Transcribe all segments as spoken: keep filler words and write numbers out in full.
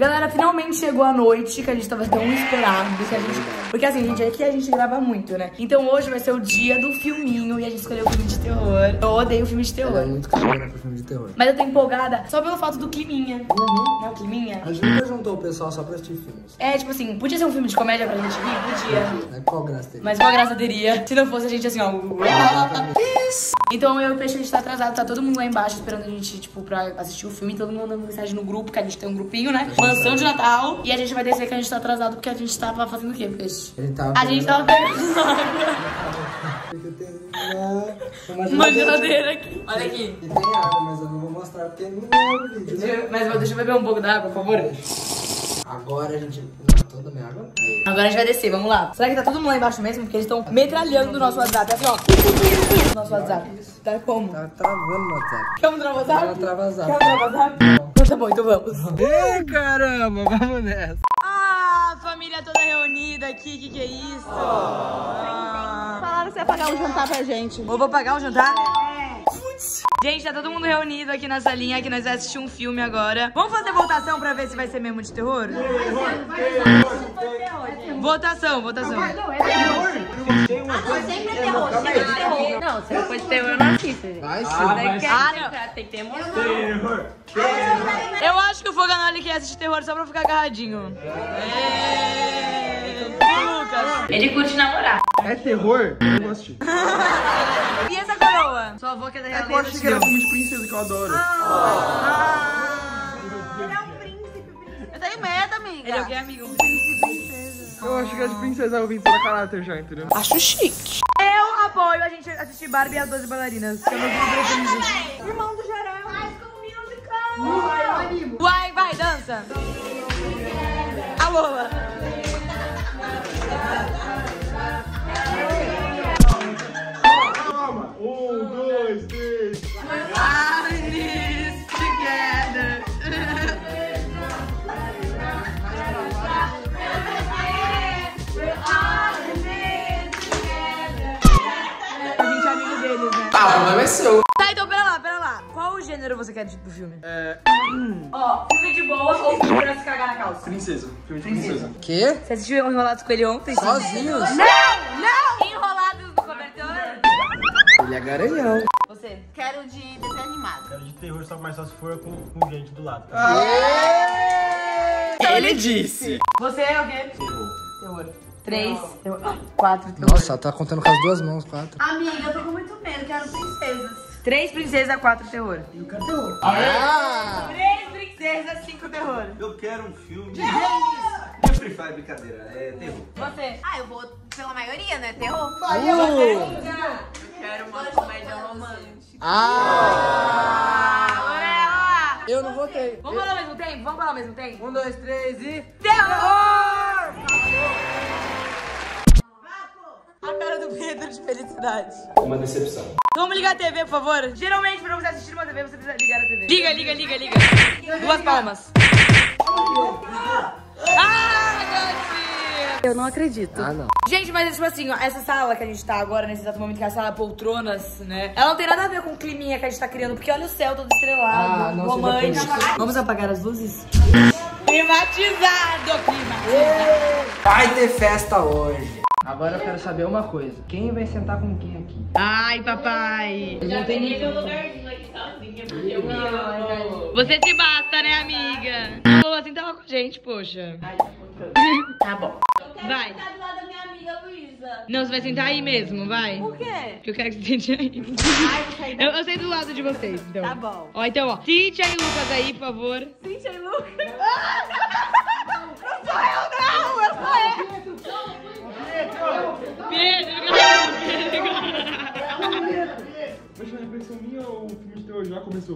Galera, finalmente chegou a noite que a gente tava tão esperado. Que a gente... Porque assim, gente, aqui a gente grava muito, né? Então hoje vai ser o dia do filminho e a gente escolheu o filme de terror. Eu odeio filme de terror. Ela é muito cagona pro filme de terror. Mas eu tô empolgada só pelo fato do climinha. Uhum. Não é o climinha? A gente nunca juntou o pessoal só pra assistir filmes. É, tipo assim, podia ser um filme de comédia pra gente vir? Podia. É, qual graça teria? Mas qual graça teria se não fosse a gente assim, ó. Então eu e o Peixe, a gente tá atrasado, tá todo mundo lá embaixo esperando a gente, tipo, pra assistir o filme. Todo mundo mandando mensagem no grupo, que a gente tem um grupinho, né? Mansão de Natal. E a gente vai descer que a gente tá atrasado porque a gente tava fazendo o quê, Peixe? A gente tava A gente tava pegando uma, uma geladeira aqui. Olha aqui. E tem água, mas eu não vou mostrar porque não é o vídeo, né? Mas deixa eu beber um pouco d'água, por favor. Agora a gente... Não, toda a minha água? Aí. Agora a gente vai descer, vamos lá. Será que tá todo mundo lá embaixo mesmo? Porque eles estão metralhando o nosso WhatsApp. Assim, ó. Nosso WhatsApp. Tá como? Tá travando no WhatsApp. Quer um travar WhatsApp? Ela trava WhatsApp. Quer um travar WhatsApp? Então tá bom, então vamos. Ei, caramba, vamos nessa. Ah, família toda reunida aqui, que que é isso? Ah. Falaram que você ia pagar um jantar pra gente. Eu vou pagar o jantar? É. Gente, tá todo mundo reunido aqui na salinha, que nós vamos assistir um filme agora. Vamos fazer votação pra ver se vai ser mesmo de terror? Votação, votação. Não, é terror. Ah, não, sempre é terror, sempre é terror. Não, se não for de terror, eu não assisto. Vai sim. Ah, vai Ah, não. Tem que ter emoção. Terror. Eu acho que o Foganoli quer assistir terror só pra ficar agarradinho. É. Lucas. Ele curte namorar. É terror? Eu não vou assistir. E essa coroa? Sua avó que é da É realeza. que eu achei que era filme de princesa, que eu adoro. Ah. Ele é um príncipe, príncipe. Eu tenho medo, amiga. Ele é o que, amigo? Eu achei que era de princesa, eu vim toda caráter já, entendeu? Acho chique. Eu apoio a gente assistir Barbie e as doze bailarinas. Que é o meu filme preferido. Irmão do Jorel. High School Musical. Vai, vai, dança. A Lola. Calma. Um, dois, três. Alice together. A gente é amigo deles, né? Ah, o problema é seu. Tá, então pera lá, pera lá. Qual o gênero você quer do filme? É. Ó, filme de boa ou filme pra se cagar na calça? Princesa. Filme de princesa. Quê? Você assistiu Enrolados com ele ontem? Sozinhos? Não, não! Enrolados no cobertor? Ele é garanhão. Você? Quero de desenho animado. Quero de terror, só mais só se for com, com gente do lado. Ele disse. Você é o quê? Terror. Terror. Três, terror. Quatro, terror. Nossa, ela tá contando com as duas mãos, quatro. Amiga, eu tô com muito medo, quero princesas. Três princesas, quatro terror. Eu quero terror. Ah! Três princesas, cinco terror. Eu quero um filme de... Eu Free Fire, brincadeira. É terror. Você? Ah, eu vou pela maioria, né? Terror. Uh! Quero uma comédia romântica. Ah! Lorela! Eu não votei. Vamos falar ao mesmo tempo? Vamos falar ao mesmo tempo? Um, dois, três e... Terror! A cara do Pedro de felicidade. Uma decepção. Vamos ligar a T V, por favor? Geralmente, pra você assistir uma T V, você precisa ligar a T V. Liga, liga, liga, liga. Duas palmas. Ah, gatinha! Eu não acredito. Ah, não. Gente, mas tipo assim, ó, essa sala que a gente tá agora, nesse exato momento, que é a sala poltronas, né? Ela não tem nada a ver com o climinha que a gente tá criando, porque olha o céu todo estrelado, Ah, não seja romântico. político. Vamos apagar as luzes? Climatizado, climatizado. Vai ter festa hoje. Agora eu quero saber uma coisa. Quem vai sentar com quem aqui? Ai, papai. Não tem ninguém. Você se basta, né, amiga? Não falou assim, tava com a gente, poxa. Tá bom. Vai. Tá do lado da minha amiga Luísa. Não, você vai sentar aí mesmo, vai. Por quê? Porque eu quero que você sente aí. Ai, vou sair Eu, eu sei do lado de vocês, então. Tá bom. Ó, então, ó. Cíntia e Lucas aí, por favor. Cíntia e Lucas. Não sou eu, não! Eu sou ele! Pedro, Vai chamar a impressão minha ou o filme de terror já começou?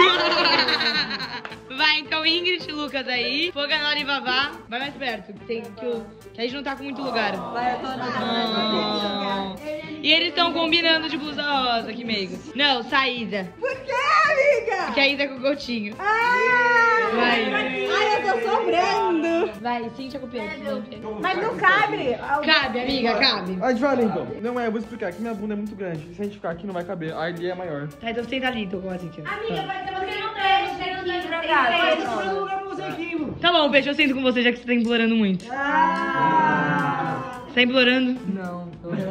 Vai, então, Ingrid e Lucas aí. Foganora e Vavá. Vai mais perto, que, tem, que, o, que a gente não tá com muito lugar. Vai, eu tô na... E eles estão combinando de blusa rosa, que meigos. Não, Saída. Por quê, amiga? Porque a Isa é com o Gotinho. Ah! Vai. Ai, eu tô sobrando. Vai, Cíntia com o Pedro. Mas não cabe. Cabe, amiga, cabe. Ah, devagar então. Não é, eu vou explicar. Aqui minha bunda é muito grande. Se a gente ficar aqui, não vai caber. A ali é maior. Tá, então senta ali, então, com a Cíntia. Amiga, mas você não tem, você não tem pra cá. conseguimos. Tá bom, Peixe, eu sinto com você, já que você tá implorando muito. Ah. Você tá implorando? Não. Ele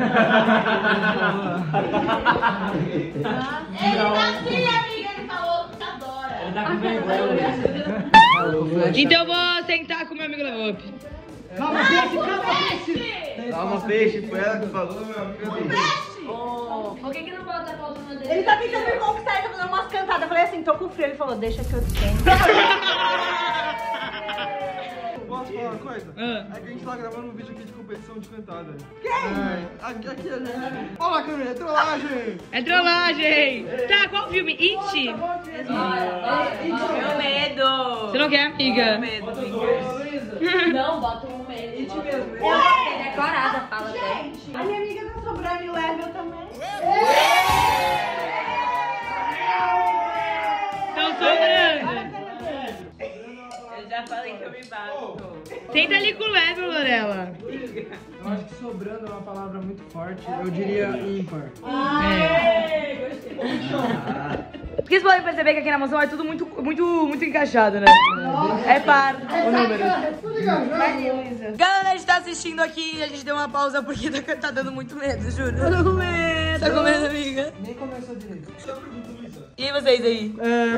tá assim, amiga, ele falou que adora. Ele tá com vergonha. Então eu vou sentar com meu amigo Levop. Calma, peixe, calma, peixe. Calma, peixe, foi ela que falou, meu amigo. Oh, por que que não bota a pauta no dele? Ele tá tentando me conquistar, ele tá fazendo umas cantadas. Eu falei assim, tô com frio. Ele falou, deixa que eu te tenho. Posso falar uma coisa? Ah. É que a gente tá gravando um vídeo aqui de competição de cantada. Quem? É, aqui, aqui a gente. Olha lá, câmera, é trollagem! É trollagem! Tá, qual filme? It? Meu medo. Você não quer, amiga? Meu medo. Não, bota um medo. It mesmo. É decorada, fala até. A minha amiga tá sobrando e o Level também. Estão sobrando. Eu já falei que eu me bato. Senta ali com o Level, Lorela. Eu acho que sobrando é uma palavra muito forte. Eu diria ímpar. É. Porque vocês podem perceber que aqui na mansão é tudo muito, muito, muito encaixado, né? É par. O número. Galera, a gente tá assistindo aqui e a gente deu uma pausa porque tá, tá dando muito medo, juro. Eu tô com medo. Tá com medo, amiga? Nem começou direito. E aí, vocês aí?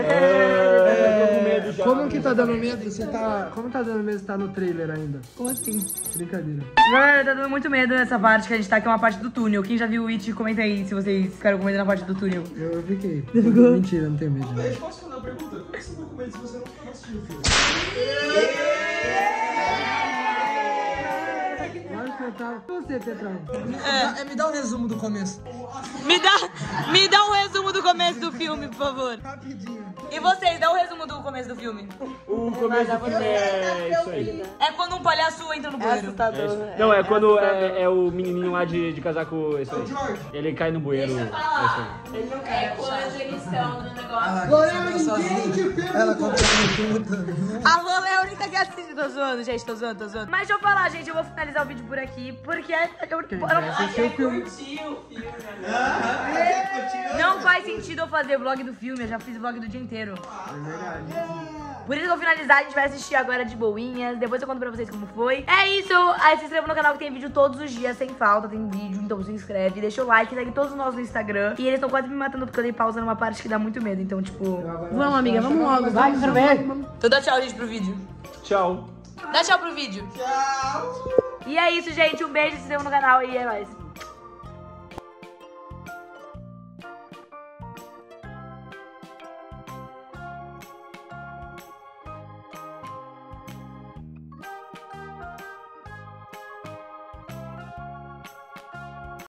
É, como que tá dando medo? Você tá. Como tá dando medo? Você tá no trailer ainda? Como assim? Brincadeira. Galera, tá dando muito medo nessa parte que a gente tá, que é uma parte do túnel. Quem já viu o It, comenta aí se vocês ficaram com medo na parte do túnel. Eu, eu fiquei. Mentira, não tenho medo. Eu posso fazer uma pergunta? Como é que você vai com medo se você não assistiu o filme? Lógico que eu tava. Você, Petrão. É, me dá um resumo do começo. Me dá, me dá um resumo do começo do filme, por favor. Rapidinho. E vocês, dá um resumo do começo do filme. O começo do filme é isso aí. É quando um palhaço entra no bueiro. É isso. Não, é quando é, é o menininho lá de, de casaco, esse aí. Ele cai no bueiro. É isso aí. É quando eles estão no negócio. Lorena, entende o filme. Ela contou tudo. A Lola é a única que assiste. Tô zoando, gente, tô zoando, tô zoando. Mas deixa eu falar, gente, eu vou finalizar o vídeo por aqui, porque é... Eu, eu, Assistiu o filme. não faz sentido eu fazer vlog do filme, eu já fiz vlog do dia inteiro. É verdade. Por isso eu vou finalizar, a gente vai assistir agora de boinhas. Depois eu conto pra vocês como foi. É isso, aí se inscreva no canal que tem vídeo todos os dias, sem falta, tem vídeo, então se inscreve. Deixa o like, segue todos nós no Instagram. E eles estão quase me matando porque eu dei pausa numa parte que dá muito medo, então tipo... Vamos, amiga, vamos logo. Vai, quero ver. Então dá tchau, gente, pro vídeo. Tchau. Dá tchau pro vídeo. Tchau. E é isso, gente, um beijo, se inscreva no canal e é nóis.